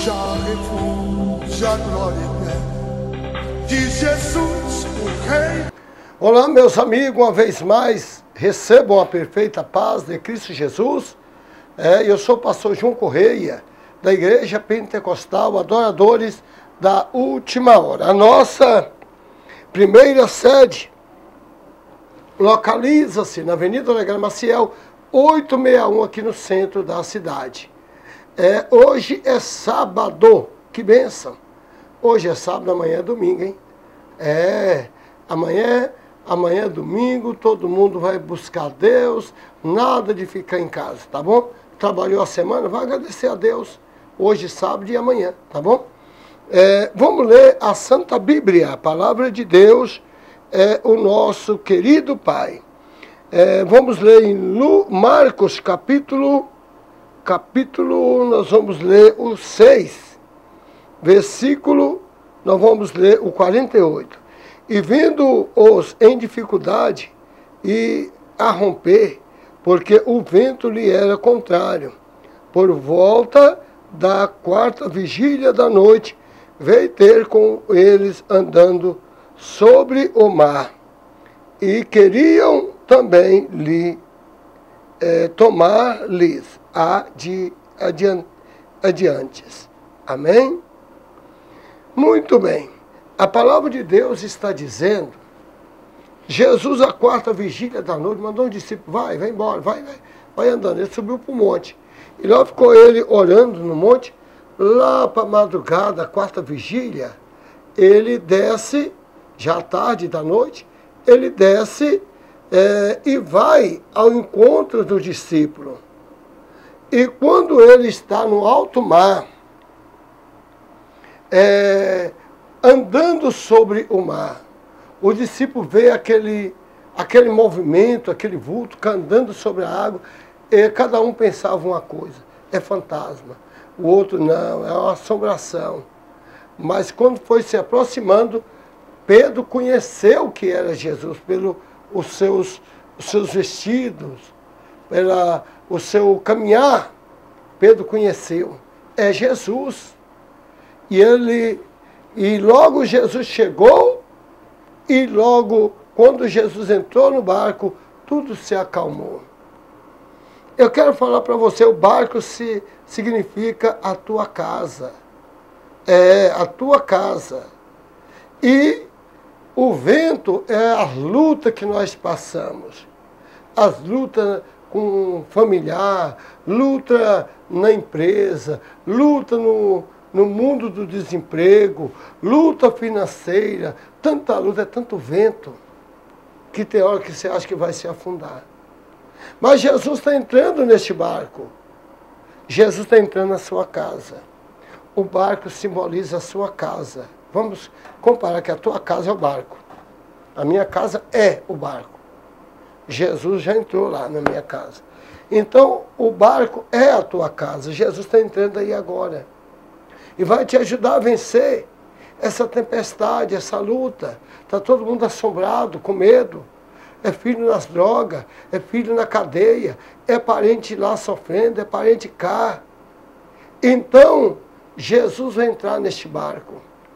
já refúgio, a glória eterna de Jesus, o Rei. Olá, meus amigos, uma vez mais, recebam a perfeita paz de Cristo Jesus. Eu sou o pastor João Correia, da Igreja Pentecostal Adoradores da Última Hora. A nossa primeira sede localiza-se na Avenida Olegário Maciel, 861, aqui no centro da cidade. Hoje é sábado, que bênção! Hoje é sábado, amanhã é domingo, hein? Amanhã é domingo, todo mundo vai buscar Deus, nada de ficar em casa, tá bom? Trabalhou a semana, vai agradecer a Deus, hoje, sábado e amanhã, tá bom? Vamos ler a Santa Bíblia, a Palavra de Deus, o nosso querido Pai. Vamos ler em Marcos, capítulo, nós vamos ler o 6, versículo, nós vamos ler o 48. E vendo-os em dificuldade e a romper, porque o vento lhe era contrário, por volta da 4ª vigília da noite, veio ter com eles andando sobre o mar, e queriam também lhe tomar-lhes adiantes. Amém? Muito bem. A palavra de Deus está dizendo, Jesus, a 4ª vigília da noite, mandou um discípulo, vai embora, vai andando. Ele subiu para o monte. E lá ficou ele orando no monte. Lá para a madrugada, a 4ª vigília, ele desce, já tarde da noite, ele desce e vai ao encontro do discípulo. E quando ele está no alto mar, andando sobre o mar, o discípulo vê aquele movimento, aquele vulto andando sobre a água, e cada um pensava uma coisa, é fantasma. O outro não, é uma assombração. Mas quando foi se aproximando, Pedro conheceu que era Jesus, pelos seus vestidos, o seu caminhar. Pedro conheceu, é Jesus. E logo Jesus chegou, e logo quando Jesus entrou no barco, tudo se acalmou. Eu quero falar para você, o barco significa a tua casa. A tua casa. E o vento é a luta que nós passamos. As lutas com familiar, luta na empresa, luta no mundo do desemprego, luta financeira, tanta luta, é tanto vento, que tem hora que você acha que vai se afundar. Mas Jesus está entrando neste barco. Jesus está entrando na sua casa. O barco simboliza a sua casa. Vamos comparar que a tua casa é o barco. A minha casa é o barco. Jesus já entrou lá na minha casa. Então, o barco é a tua casa. Jesus está entrando aí agora. E vai te ajudar a vencer essa tempestade, essa luta. Está todo mundo assombrado, com medo. É filho nas drogas, é filho na cadeia, é parente lá sofrendo, é parente cá. Então, Jesus vai entrar neste barco.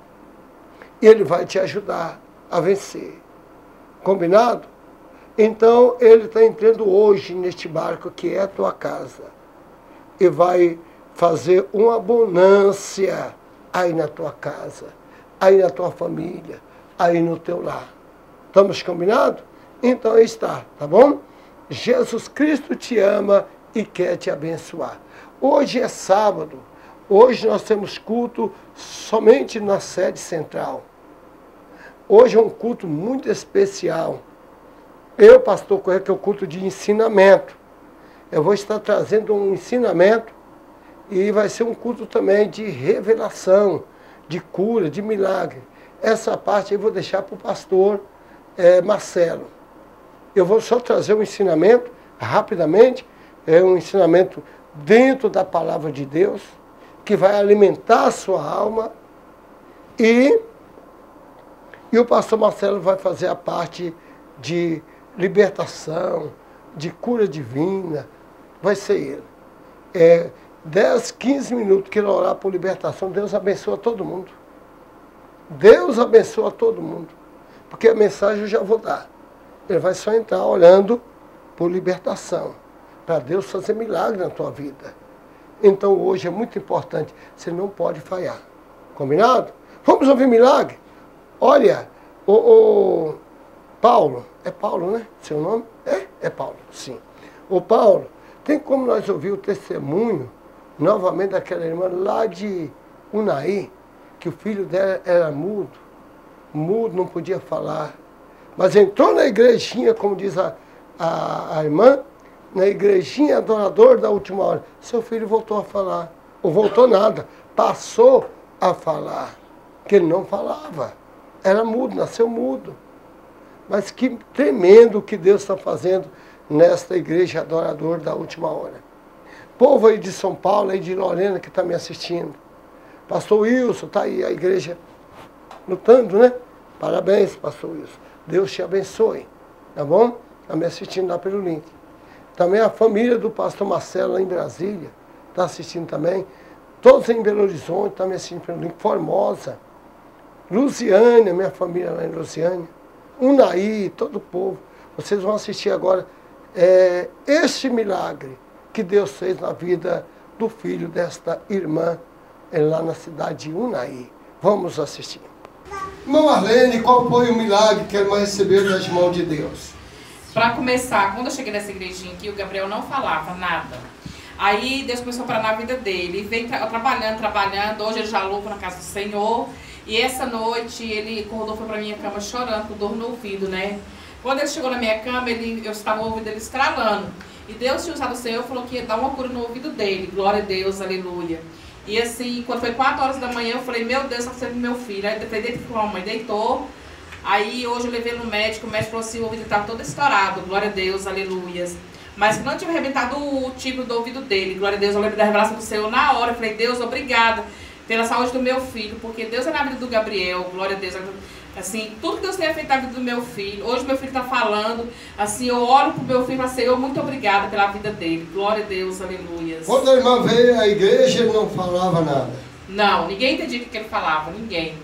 E ele vai te ajudar a vencer. Combinado? Então, ele está entrando hoje neste barco que é a tua casa. E vai fazer uma abundância aí na tua casa, aí na tua família, aí no teu lar. Estamos combinados? Então aí está, tá bom? Jesus Cristo te ama e quer te abençoar. Hoje é sábado. Hoje nós temos culto somente na sede central. Hoje é um culto muito especial. Pastor Correia, que é o culto de ensinamento. Eu vou estar trazendo um ensinamento e vai ser um culto também de revelação, de cura, de milagre. Essa parte eu vou deixar para o pastor Marcelo. Eu vou só trazer um ensinamento, rapidamente, um ensinamento dentro da palavra de Deus, que vai alimentar a sua alma, e o pastor Marcelo vai fazer a parte de libertação, de cura divina, vai ser ele. 10, 15 minutos que ele orar por libertação, Deus abençoa todo mundo. Deus abençoa todo mundo. Porque a mensagem eu já vou dar. Ele vai só entrar orando por libertação. Para Deus fazer milagre na tua vida. Então hoje é muito importante. Você não pode falhar. Combinado? Vamos ouvir milagre? Olha, o Paulo. É Paulo, né? Seu nome? É Paulo, sim. Ô Paulo, tem como nós ouvir o testemunho novamente daquela irmã lá de Unai, que o filho dela era mudo, não podia falar, mas entrou na igrejinha, como diz a irmã, na igrejinha adorador da última hora, seu filho voltou a falar, ou voltou nada, passou a falar, que ele não falava, era mudo, nasceu mudo. Mas que tremendo que Deus está fazendo nesta igreja adorador da última hora. Povo aí de São Paulo, aí de Lorena que está me assistindo. Pastor Wilson, está aí a igreja lutando, né? Parabéns, Pastor Wilson. Deus te abençoe, tá bom? Está me assistindo lá pelo link. Também a família do pastor Marcelo lá em Brasília, está assistindo também. Todos em Belo Horizonte, está me assistindo pelo link. Formosa. Luciânia, minha família lá em Luciânia. Unai, todo o povo. Vocês vão assistir agora este milagre que Deus fez na vida do filho desta irmã lá na cidade de Unai. Vamos assistir. Irmã Marlene, qual foi o milagre que a irmã recebeu das mãos de Deus? Para começar, quando eu cheguei nessa igrejinha aqui, o Gabriel não falava nada. Aí Deus começou a parar na vida dele. Ele veio trabalhando. Hoje ele já louva na casa do Senhor. E essa noite ele acordou, foi pra minha cama chorando, com dor no ouvido, né? Quando ele chegou na minha cama, eu estava ouvindo ele estralando. E Deus tinha usado o Senhor, falou que ia dar uma cura no ouvido dele. Glória a Deus, aleluia. E assim, quando foi 4 horas da manhã, eu falei, meu Deus, está acontecendo com meu filho. Aí eu falei, deita com a mãe, deitou. Aí hoje eu levei no médico, o médico falou assim, o ouvido estava todo estourado. Glória a Deus, aleluia. Mas que não tinha arrebentado o tipo do ouvido dele. Glória a Deus, eu lembro da revelação do Senhor na hora. Eu falei, Deus, obrigada pela saúde do meu filho, porque Deus é na vida do Gabriel, glória a Deus. Assim, tudo que Deus tem feito na vida do meu filho, hoje meu filho está falando, assim, eu oro pro meu filho e falo, Senhor, muito obrigada pela vida dele, glória a Deus, aleluia. Quando a irmã veio à igreja, ele não falava nada? Não, ninguém entendia o que ele falava, ninguém.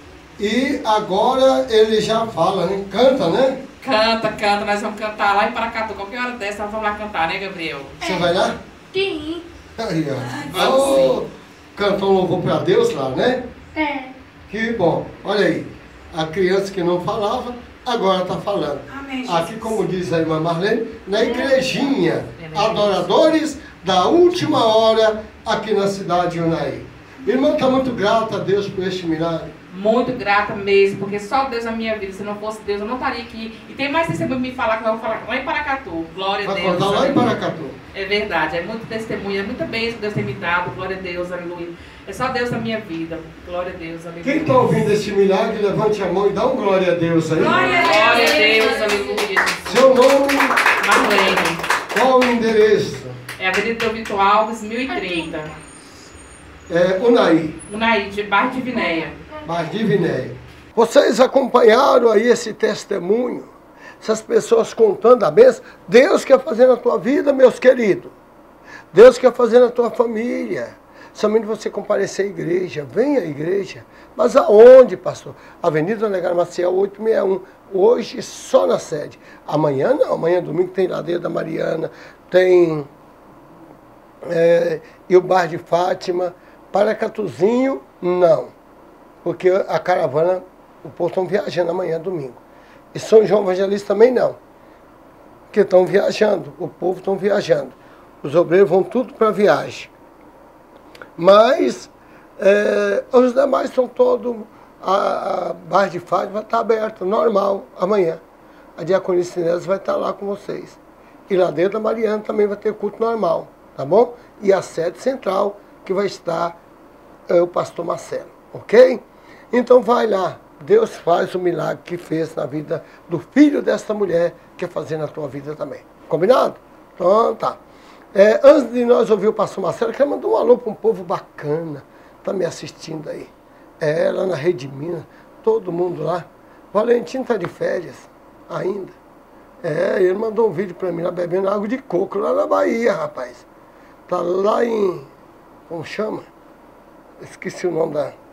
E agora ele já fala, né? Canta, né? Canta, nós vamos cantar lá em Paracatu, qualquer hora dessa nós vamos lá cantar, né, Gabriel? Você vai lá? Sim. Aí, ó. Vamos sim. Cantou um louvor para Deus lá, né? É. Que bom. Olha aí, a criança que não falava, agora está falando. Amém, aqui, como diz a irmã Marlene, na igrejinha, adoradores da última hora, aqui na cidade de Unai. Irmã, está muito grata a Deus por este milagre. Muito grata mesmo, porque só Deus na minha vida, se não fosse Deus, eu não estaria aqui. E tem mais testemunho me falar que nós vamos falar lá em Paracatu. Glória a Deus. Vai contar lá em Paracatu. É verdade, é muito testemunho, é muita bênção que Deus tem me dado. Glória a Deus, aleluia. É só Deus na minha vida. Glória a Deus, aleluia. Quem está ouvindo este milagre, levante a mão e dá um glória a Deus aí. Glória a Deus, aleluia. Seu nome? Marlene. Qual o endereço? É Avenida Teovito Alves, 1030. Unai. Unai, de bairro de Vinéia. Bairro de Vinéia. Vocês acompanharam aí esse testemunho? Essas pessoas contando a bênção. Deus quer fazer na tua vida, meus queridos. Deus quer fazer na tua família. Somente você comparecer à igreja. Venha à igreja. Mas aonde, pastor? Avenida Negar Maciel 861. Hoje só na sede. Amanhã não. Amanhã domingo tem Ladeira da Mariana. Tem e o Bar de Fátima. Paracatuzinho, não. Porque a caravana, o povo estão viajando amanhã, domingo. E São João Evangelista também não. Porque estão viajando, o povo estão viajando. Os obreiros vão tudo para viagem. Mas os demais estão todos, a Bar de Fátima vai estar aberta, normal, amanhã. A Diaconia Sinésio vai estar lá com vocês. E lá dentro da Mariana também vai ter culto normal, tá bom? E a sede central, que vai estar o pastor Marcelo, ok? Então vai lá, Deus faz o milagre que fez na vida do filho desta mulher, quer fazer na tua vida também. Combinado? Então tá. Antes de nós ouvir o pastor Marcelo, eu quero mandar um alô para um povo bacana, tá me assistindo aí. Lá na Rede Minas, todo mundo lá. Valentim tá de férias ainda. Ele mandou um vídeo para mim lá bebendo água de coco, lá na Bahia, rapaz. Tá lá em como chama? Esqueci o nome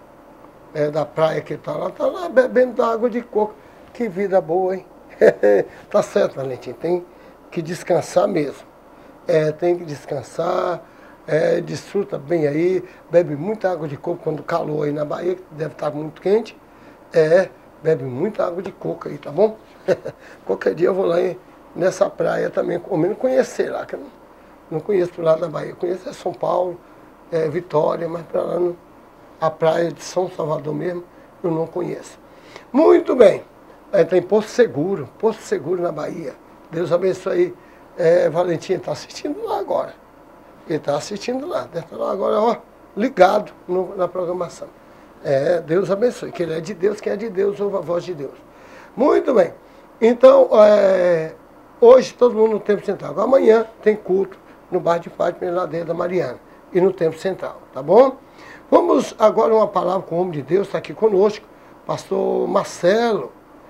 da praia que está lá bebendo da água de coco. Que vida boa, hein? Tá certo, Valentim, tem que descansar mesmo. Tem que descansar, desfruta bem aí, bebe muita água de coco quando o calor aí na Bahia, que deve estar muito quente. Bebe muita água de coco aí, tá bom? Qualquer dia eu vou lá nessa praia também, ao menos conhecer lá, que eu não conheço pro lado da Bahia. Eu conheço São Paulo, Vitória, mas para lá a praia de São Salvador mesmo, eu não conheço. Muito bem. Tem Porto Seguro na Bahia. Deus abençoe aí. Valentim está assistindo lá agora. Ele está assistindo lá. Deve estar lá agora, ó, ligado na programação. Deus abençoe. Que ele é de Deus, quem é de Deus ouve a voz de Deus. Muito bem. Então, hoje todo mundo no Templo Central. Amanhã tem culto no bairro de Fátima, na Ladeira da Mariana. E no Templo Central, tá bom? Vamos agora uma palavra com o homem de Deus, está aqui conosco, pastor Marcelo.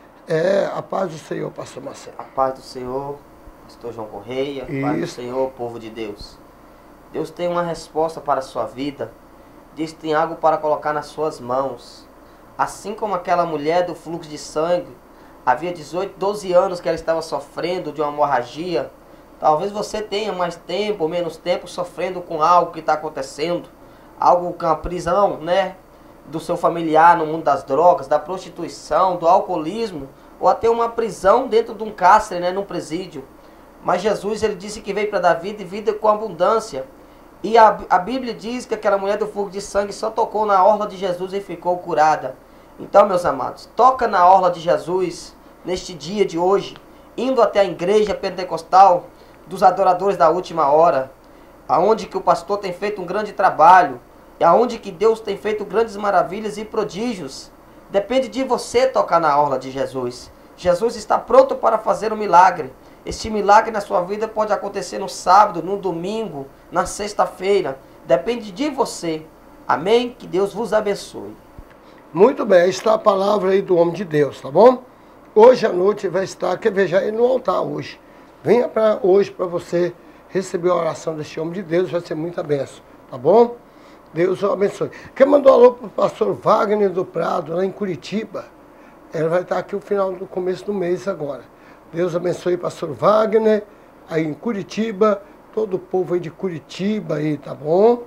A paz do Senhor, pastor Marcelo. A paz do Senhor, pastor João Correia. A paz do Senhor, povo de Deus. Deus tem uma resposta para a sua vida. Deus tem algo para colocar nas suas mãos. Assim como aquela mulher do fluxo de sangue, havia 12 anos que ela estava sofrendo de uma hemorragia. Talvez você tenha mais tempo ou menos tempo sofrendo com algo que está acontecendo. Algo com a prisão, né? Do seu familiar no mundo das drogas, da prostituição, do alcoolismo, ou até uma prisão dentro de um cárcere, né? Num presídio. Mas Jesus, ele disse que veio para dar vida e vida com abundância. E a Bíblia diz que aquela mulher do fluxo de sangue só tocou na orla de Jesus e ficou curada. Então, meus amados, toca na orla de Jesus neste dia de hoje, indo até a igreja pentecostal dos adoradores da última hora, aonde que o pastor tem feito um grande trabalho, e aonde que Deus tem feito grandes maravilhas e prodígios. Depende de você tocar na orla de Jesus. Jesus está pronto para fazer um milagre. Este milagre na sua vida pode acontecer no sábado, no domingo, na sexta-feira. Depende de você. Amém? Que Deus vos abençoe. Muito bem, está a palavra aí do homem de Deus, tá bom? Hoje à noite vai estar, quer ver, já ele no altar hoje. Venha hoje para você receber a oração deste homem de Deus, vai ser muita bênção, tá bom? Deus o abençoe. Quem mandou alô para o pastor Wagner do Prado, lá em Curitiba? Ele vai estar aqui no começo do mês agora. Deus abençoe pastor Wagner, aí em Curitiba, todo o povo aí de Curitiba aí, tá bom?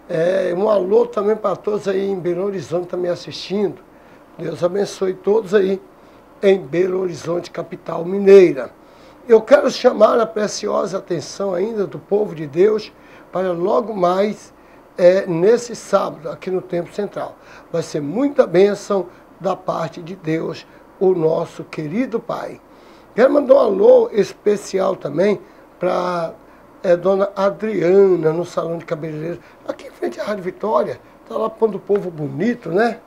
Um alô também para todos aí em Belo Horizonte também assistindo. Deus abençoe todos aí em Belo Horizonte, capital mineira. Eu quero chamar a preciosa atenção ainda do povo de Deus para logo mais nesse sábado, aqui no Templo Central. Vai ser muita bênção da parte de Deus, o nosso querido Pai. Quero mandar um alô especial também para dona Adriana, no Salão de Cabeleireiro, aqui em frente à Rádio Vitória. Está lá pondo o povo bonito, né?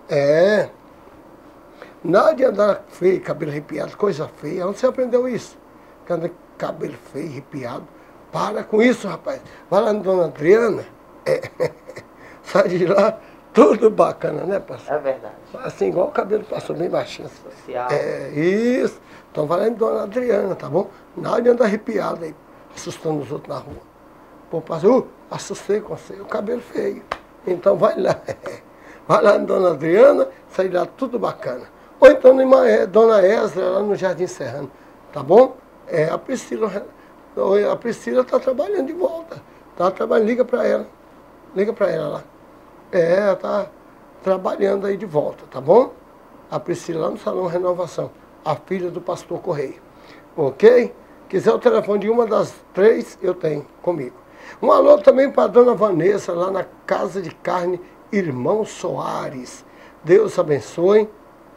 Nada de andar feio, cabelo arrepiado, coisa feia. Onde você aprendeu isso? Que anda cabelo feio, arrepiado. Para com isso, rapaz. Vai lá na dona Adriana. Sai de lá, tudo bacana, né, pastor? É verdade. Assim, igual o cabelo passou bem baixinho. Social. Isso. Então vai lá em dona Adriana, tá bom? Nada de andar arrepiado aí, assustando os outros na rua. Pô, pastor, assustei com você, o cabelo feio. Então vai lá. Vai lá em dona Adriana, sai lá tudo bacana. Ou então dona Ezra, lá no Jardim Serrano, tá bom? A Priscila está trabalhando de volta. Tá trabalhando, liga para ela. Liga para ela lá. Ela está trabalhando aí de volta, tá bom? A Priscila lá no Salão Renovação, a filha do pastor Correia. Ok? Quiser o telefone de uma das 3, eu tenho comigo. Um alô também para a dona Vanessa, lá na Casa de Carne Irmão Soares. Deus abençoe.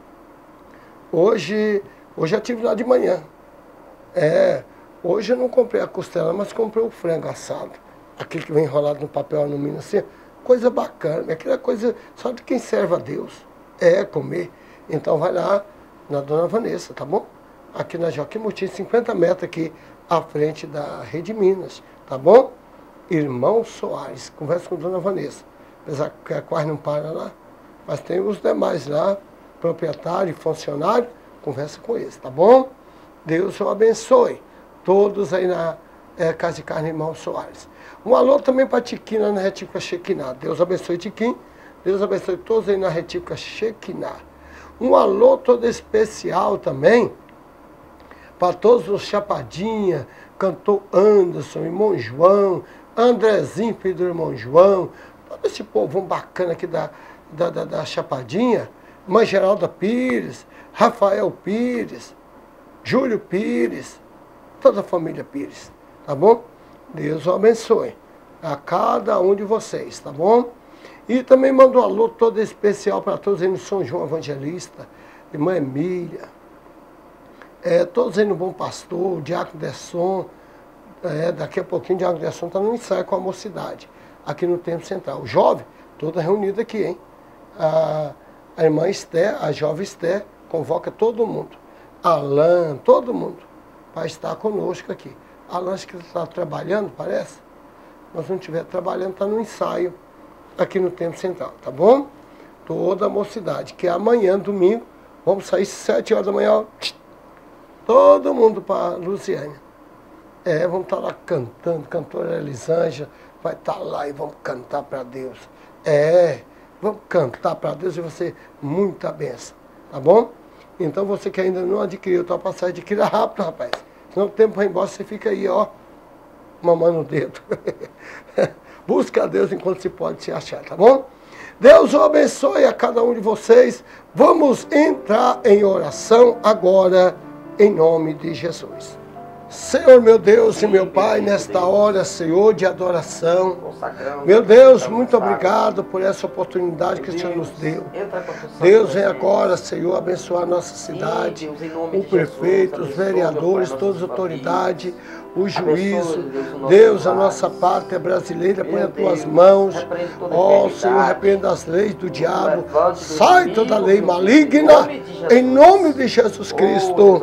Hoje eu estive lá de manhã. Hoje eu não comprei a costela, mas comprei o frango assado. Aquele que vem enrolado no papel alumínio assim. Coisa bacana. Aquela coisa só de quem serve a Deus. Comer. Então vai lá na dona Vanessa, tá bom? Aqui na Joaquim Murtinho, 50 metros aqui à frente da Rede Minas, tá bom? Irmão Soares, conversa com a dona Vanessa. Apesar que a quase não para lá, mas tem os demais lá, proprietário e funcionário, conversa com eles, tá bom? Deus o abençoe. Todos aí Casa de Carne Irmão Soares. Um alô também para Tiquina na Retífica Shekinah. Deus abençoe Tiquim. Deus abençoe todos aí na Retífica Shekinah. Um alô todo especial também para todos os Chapadinha, cantor Anderson, irmão João, Andrezinho, filho do irmão João, todo esse povão bacana aqui da Chapadinha, Mãe Geralda Pires, Rafael Pires, Júlio Pires, toda a família Pires, tá bom? Deus o abençoe a cada um de vocês, tá bom? E também mando um alô todo especial para todos aí no São João Evangelista, irmã Emília, todos aí no Bom Pastor, o Diácono Desson, daqui a pouquinho o Diácono Desson está no ensaio com a mocidade, aqui no Templo Central. O jovem, toda reunida aqui, hein? A irmã Esther, a jovem Esther, convoca todo mundo. Alain, todo mundo, para estar conosco aqui. Alain, acho que está trabalhando, parece. Mas se não estiver trabalhando, está no ensaio aqui no Templo Central, tá bom? Toda a mocidade, que é amanhã, domingo, vamos sair 7 horas da manhã, ó, todo mundo para Lusiânia. Vamos estar lá cantando, cantora Elisângela vai estar lá e vamos cantar para Deus. Vamos cantar para Deus e vai ser muita bênção, tá bom? Então você que ainda não adquiriu a tua passagem, adquira rápido, rapaz. Senão o tempo vai embora, você fica aí, ó, mamando o dedo. Busca a Deus enquanto se pode se achar, tá bom? Deus o abençoe a cada um de vocês. Vamos entrar em oração agora, em nome de Jesus. Senhor, meu Deus e meu Pai, nesta hora, Senhor, de adoração. Meu Deus, muito obrigado por essa oportunidade que o Senhor nos deu. Deus, vem agora, Senhor, abençoar a nossa cidade, o prefeito, os vereadores, todas as autoridades, o juízo. Deus, a nossa pátria brasileira, põe as tuas mãos. Ó, Senhor, repreenda as leis do diabo. Sai toda lei maligna, em nome de Jesus Cristo.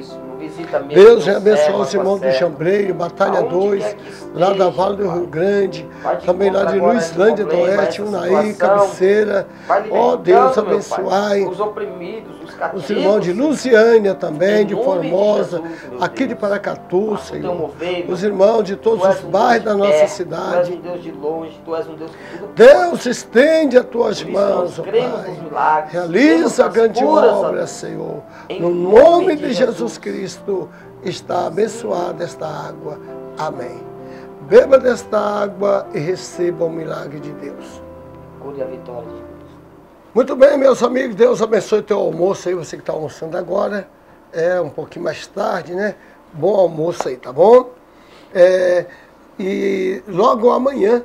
Deus venha abençoar os irmãos do Chambreiro, Batalha 2, lá da Vale do Rio Grande, também lá de Luislândia do Oeste, Unaí, Cabeceira. Ó Deus, abençoai os oprimidos, os cativos, os irmãos de Lusiânia também, de Formosa, aqui de Paracatu, Senhor. Os irmãos de todos os bairros da nossa cidade. Tu és um Deus de longe, Tu és um Deus que tudo Deus, estende as tuas mãos, ó Pai. Realiza a grande obra, Senhor. No nome de Jesus Cristo está abençoada esta água. Amém. Beba desta água e receba o milagre de Deus. Cure a vitória de Deus. Muito bem, meus amigos. Deus abençoe o teu almoço aí, você que está almoçando agora. Um pouquinho mais tarde, né? Bom almoço aí, tá bom? E logo amanhã,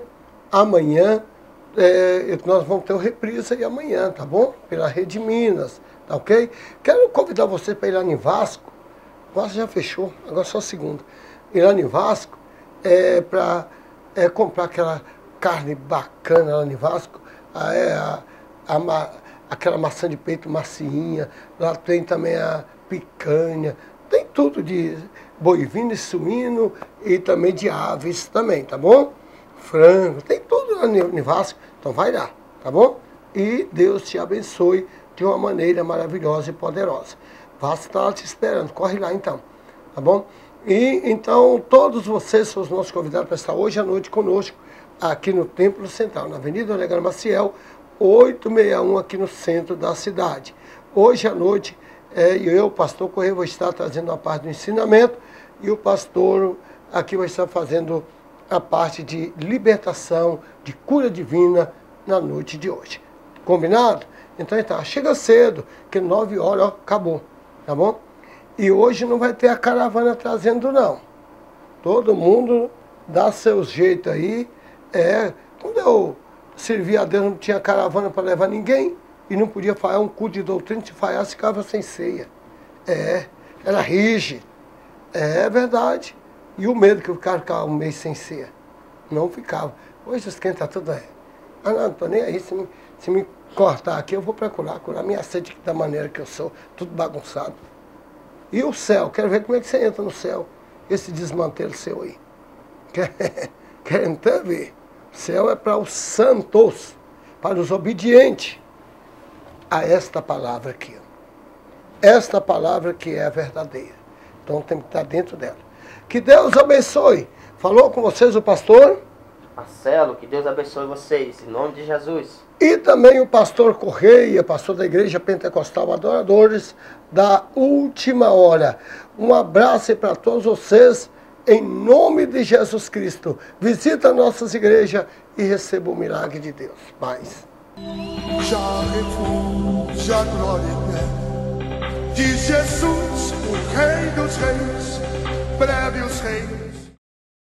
nós vamos ter uma reprise aí amanhã, tá bom? Pela Rede Minas, tá ok? Quero convidar você para ir lá em Vasco. Vasco já fechou, agora só segunda. Ir lá em Vasco para comprar aquela carne bacana lá em Vasco. Aquela maçã de peito macinha. Lá tem também a picanha. Tem tudo de bovino e suíno e também de aves também, tá bom? Frango, tem tudo lá em Vasco. Então vai lá, tá bom? E Deus te abençoe de uma maneira maravilhosa e poderosa. Vasco está te esperando, corre lá então, tá bom? E então todos vocês são os nossos convidados para estar hoje à noite conosco, aqui no Templo Central, na Avenida Olegário Maciel, 861, aqui no centro da cidade. Hoje à noite, eu, pastor Correia, vou estar trazendo a parte do ensinamento e o pastor aqui vai estar fazendo a parte de libertação, de cura divina na noite de hoje. Combinado? Então chega cedo, que 9 horas, ó, acabou, tá bom? E hoje não vai ter a caravana trazendo, não. Todo mundo dá seu jeito aí. Quando eu servia a Deus, não tinha caravana para levar ninguém. E não podia falhar um culto de doutrina, se falhasse, ficava sem ceia. Era rígido. É verdade. E o medo que o cara ficava um mês sem ceia. Não ficava. Hoje os crentes estão tudo não estou nem aí. Se me cortar aqui, eu vou procurar curar minha sede da maneira que eu sou, tudo bagunçado. E o céu? Quero ver como é que você entra no céu, esse desmantelo seu aí. Quero até ver. O céu é para os santos, para os obedientes a esta palavra aqui. Esta palavra que é a verdadeira. Então tem que estar dentro dela. Que Deus abençoe. Falou com vocês o pastor Marcelo, que Deus abençoe vocês, em nome de Jesus. e também o pastor Correia, pastor da Igreja Pentecostal Adoradores da Última Hora. Um abraço para todos vocês, em nome de Jesus Cristo. Visita nossas igrejas e receba o milagre de Deus. Paz. Já refúgio, a glória eterna de Jesus, o Rei dos Reis, breve os reinos.